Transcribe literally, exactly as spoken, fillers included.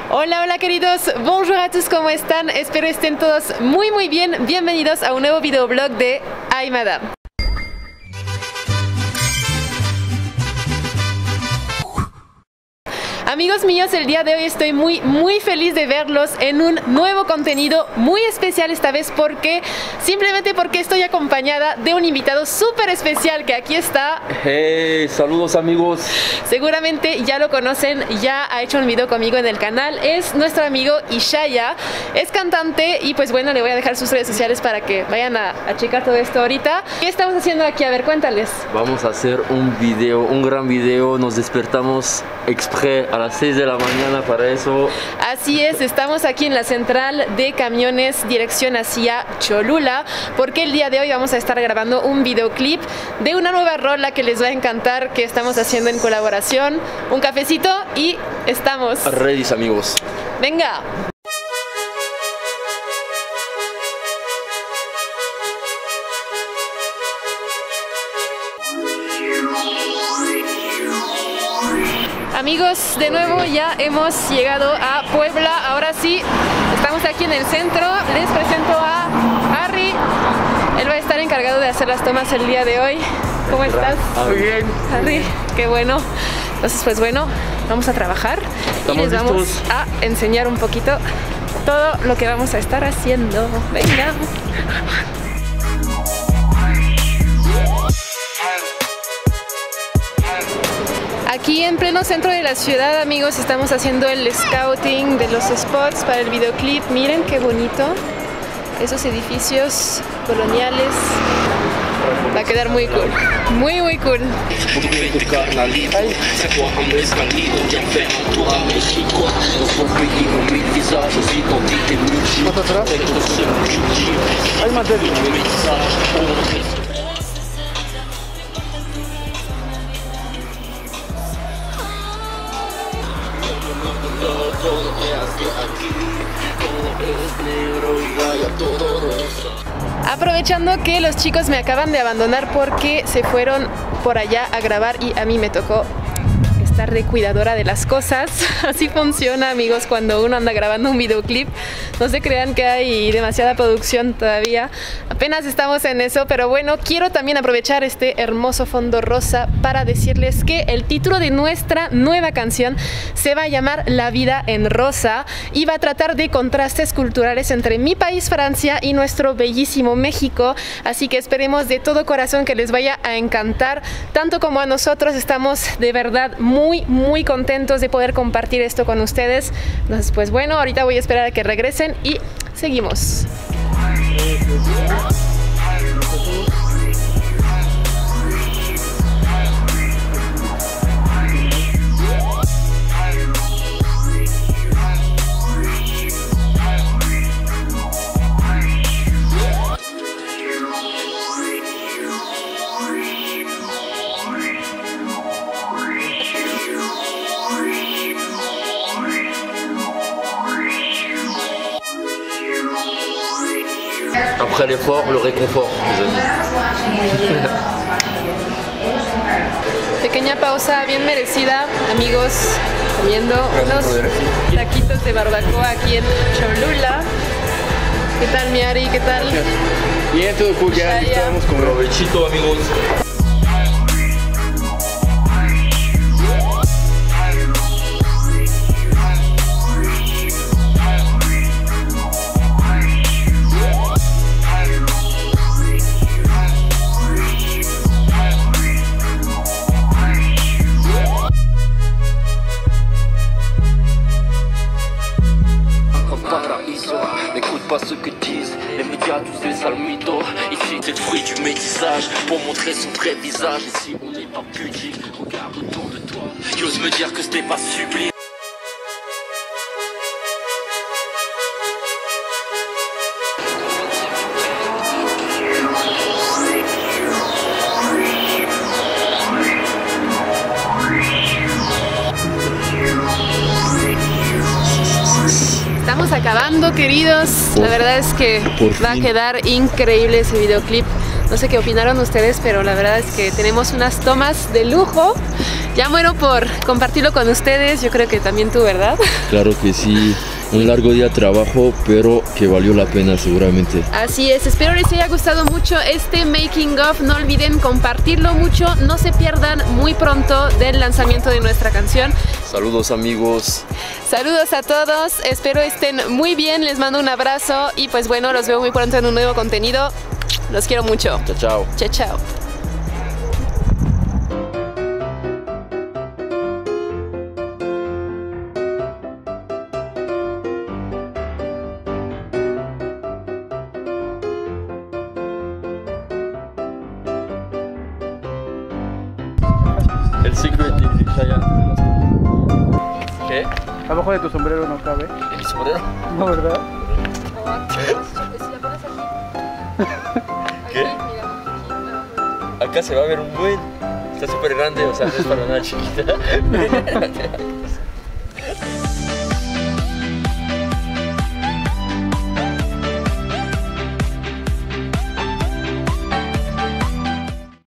Hola, hola queridos, bonjour a tous, ¿cómo están? Espero estén todos muy muy bien. Bienvenidos a un nuevo videoblog de Ay Madame. Amigos míos, el día de hoy estoy muy muy feliz de verlos en un nuevo contenido muy especial esta vez porque simplemente porque estoy acompañada de un invitado súper especial que aquí está. Hey, saludos amigos. Seguramente ya lo conocen, ya ha hecho un video conmigo en el canal. Es nuestro amigo Ishaya, es cantante y pues bueno, le voy a dejar sus redes sociales para que vayan a, a checar todo esto ahorita. ¿Qué estamos haciendo aquí? A ver, cuéntales. Vamos a hacer un video, un gran video. Nos despertamos exprès a las seis de la mañana para eso. Así es, estamos aquí en la central de camiones dirección hacia Cholula porque el día de hoy vamos a estar grabando un videoclip de una nueva rola que les va a encantar, que estamos haciendo en colaboración. Un cafecito y estamos ready, amigos. Venga. Amigos, de nuevo ya hemos llegado a Puebla. Ahora sí, estamos aquí en el centro. Les presento a Harry. Él va a estar encargado de hacer las tomas el día de hoy. ¿Cómo estás? Muy bien. Harry, qué bueno. Entonces, pues bueno, vamos a trabajar y les vamos listos a enseñar un poquito todo lo que vamos a estar haciendo. Venga. Aquí en pleno centro de la ciudad, amigos, estamos haciendo el scouting de los spots para el videoclip. Miren qué bonito, esos edificios coloniales. Va a quedar muy cool, muy muy cool. Aprovechando que los chicos me acaban de abandonar porque se fueron por allá a grabar y a mí me tocó estar de cuidadora de las cosas. Así funciona, amigos, cuando uno anda grabando un videoclip. No se crean que hay demasiada producción todavía. Apenas estamos en eso, pero bueno, quiero también aprovechar este hermoso fondo rosa para decirles que el título de nuestra nueva canción se va a llamar La vida en rosa y va a tratar de contrastes culturales entre mi país, Francia, y nuestro bellísimo México. Así que esperemos de todo corazón que les vaya a encantar, tanto como a nosotros. Estamos de verdad muy, muy contentos de poder compartir esto con ustedes. Entonces, pues bueno, ahorita voy a esperar a que regresen y seguimos. Après l'effort, le réconfort, Pequeña pausa bien merecida, amigos, comiendo unos taquitos de barbacoa aquí en Cholula. ¿Qué tal, mi Ari? ¿Qué tal? Bien, todo cool, ya estamos con provechito, amigos. Pas ce que disent les médias, tous ces sales mythos. Ici c'est le fruit du métissage pour montrer son vrai visage. Ici on n'est pas pudique, regarde autour de toi. J'ose me dire que c'était pas sublime. Estamos acabando, queridos. La verdad es que va a quedar increíble ese videoclip. No sé qué opinaron ustedes, pero la verdad es que tenemos unas tomas de lujo Ya muero por compartirlo con ustedes, yo creo que también tú, ¿verdad? Claro que sí, un largo día de trabajo, pero que valió la pena seguramente. Así es, espero les haya gustado mucho este making of, no olviden compartirlo mucho, no se pierdan muy pronto del lanzamiento de nuestra canción. Saludos amigos. Saludos a todos, espero estén muy bien, les mando un abrazo y pues bueno, los veo muy pronto en un nuevo contenido. Los quiero mucho. Chao, chao. Chao, chao. El secret de Chayanne. ¿Qué? Abajo de tu sombrero no cabe. ¿El sombrero? No, ¿verdad? ¿Qué? Acá se va a ver un buen. Está súper grande, o sea, no es para una chiquita.